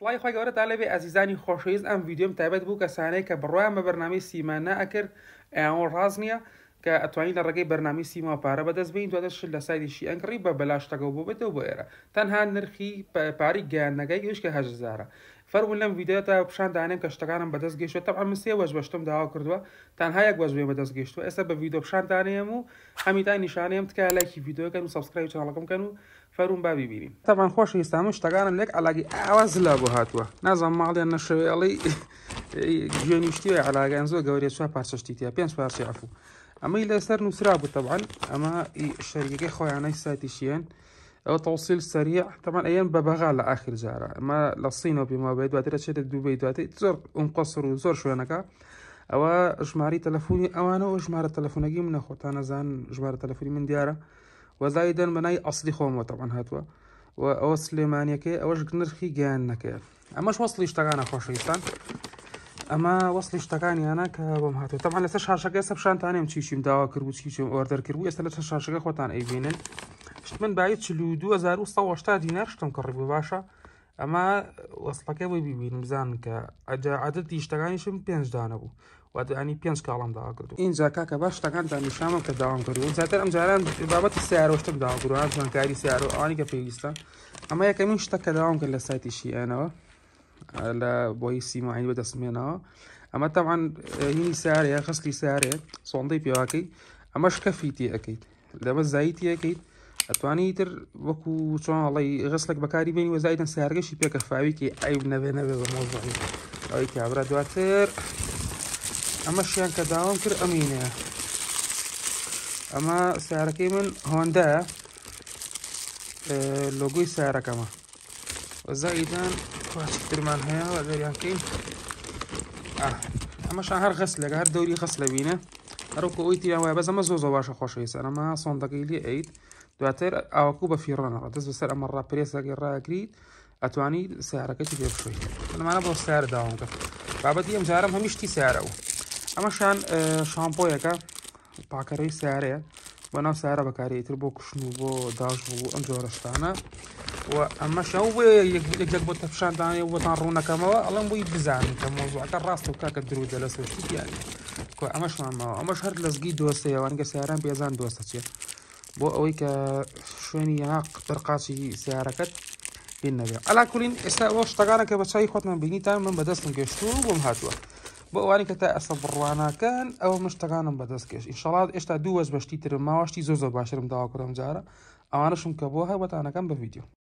سڵای خۆی گەورە تا لەبێ ئازیزانی خۆشەویست ئەم ڤیددیۆم تایبەت بوو کەسانەی کە بڕۆیان بە بەرنامەی سیما نائەکرد ئەوە ڕاست نییە کە ئەتوانین لە ڕێگەی بەرنامی سیما پارە بەدەست بین دواتر شت لە سایدیشی ئەنکڕی بە بەلاشتەکە بۆ بێتەوە بۆ ئێرە تەنها نرخی پاری گیانەکەی گەیشتکە 8,000 فەرمون لەم ڤیددیۆ تا پیشان دانێم کە شتەکانم بەدەست گەیشتووە تەبعا من 3 وەش بەشتم داوا کردووە تەنها یەک وەش بێ بەدەست گەیشتووە ئێستا بە ڤیددیۆ پیشان دانێم و هەمیتا نیشانەیەم تکایە لایکی ڤیددیۆکەن و سابسکرایب چانەڵەکەم کەن و فەرمون با ببینین تەبعا خۆشەویستان من شتەکانم لێک علاگی ئاوا زلا بۆ هاتووە نازانم ماڵیان نەشەوێڵی گوێنیشتیوە علاگەیان زۆر گەورەیە چوار پارچەشتی تیا 5 پارچەی عەفوو ئەمەی لەسەر نووسرا بوو طبعا ئەمە شەریکەکەی خۆیانەی سایتیشیان ئەو تەوسیل سەریع طبعا ئەیان بە بەغا لە ئاخر جارە ئەمە لە سینەوە پێما بێت دواتر چێتە دووبەی دواتر زۆر قەسر و زۆر شوێنەکە ئەوە ژماری تەلەفۆنی ئەوانەوە ژمارە تەلەفۆنەکەی منە خۆتان نەزان ژمارە تەلەفۆنی من دیارە وەزایدەن بەنای ئەسلی خۆمەوە طبعا هاتووە و ئەوە سلێمانیەکەی ئەوەش نرخی گیانەکەیە ئەمەش وەسڵی شتەکانە خۆشەویستان ئەمە وەسڵی شتەکانیانە کە بۆم هاتووە طبعا لەسەر شاشەکە ئێستا پیشانتانێم چیچیم داوا کرد و چیچم ئۆردەر کرد و ئێستا لەسەر شاشەکە خۆتان ئەیبینن من باید 42,180 دینار شتم کڕی بوو باشە ئەمە وەسڵەکە بۆی ببینم بزانن کە عەدەدی شتەکانیشم 5 دانە بوو واتانی 5 کاڵم داوا کردو اینجا کاکە باش شتەکانتان نیشانم کە داوام کردو زیاتر ئەم جاران بابەتی سیارۆ شتم داوا کردو زانکاری سیارۆ ئەوانی کە پێویستە ئەمە یەکەمین شتە کە داوام کرد لە سایتی شیئانەوە لە بۆی سیمایی بەدەستمێنەوە ئەمە طبعا هینی سیارەیە خستلی سیارەیە سۆندەی پێواکەی ئەمەش کەفیتی ئەەکەیت لەمە زاییتی ئەەکەیت ئەتوانی تر وەکو چۆنڵی غسلێک بەکاری بینی وەزایدن سیارگەشی پێکەفاویکی ئەیب نەبێ بە مۆزوعی ئەوەی کابرا دواتر ئەمەشیان کە داوام کرد ئەمینەیە ئەمە سیارەکەی من هۆندایە لۆگۆی سیارەکەمە وەزایدان ترمان هەیە و دەریانکەی ئەمەشان هەر غسلێک هەر دەوری غسلە بینە هەروکە ئەوی تیان وایە بەس ئەمە زۆر باشە خۆشەویستان ئەمە سۆندەکەی لێ ئەیت دواتر ئاوەکو بە فیڕەنەوە دەست بەسەر ئەمە ڕاپرێسەکەی ڕاگریت ئەتوانی سیارەکەی پێ بشوی لەمانە بۆ سیارە داوام کرد بابەتی ئەم جارم هەمیشتی سیارە بوو ئەمەشان شامپۆیەکە پاکەرەی سیارەیە بۆ ناو سیارە بەکارێتتر بۆ کوشن و بۆ داش بوو ئەم جۆرە شتانە و ئەمەشەو یەکێک بۆ تەپشاندانێ بۆتان ڕوونەکەمەوە ئەڵم بووی بزانین کە مۆزوعەکە ڕاست و کاکە درودە لە سوشتیانی ئەمەشمانمەوە ئەمەش هەر لەزگی دۆستەیە وانگە سیاران پێزان دۆستە چێت بۆ ئەوەی کە شوێنی یاق بەرقاچی سیارەکەت پێ نەبێ ئەلاکولین ئێستا ئەوە شتەکانە کە بە چای خۆتمان بینیتان من بەدەستم گەشتووە بۆم هاتووە بۆ ئەوانی کە تا ئەسە بڕواناکەن ئەوە مشتەکانم بەدەست گەشت ئینشەڵات ئێستا دوو وەش بەشتی ترم ماوەشتی زۆر باشترم داوا کردم جارە ئەوانەشم کە بۆ هەبەتانەکەم بە ڤیدیۆ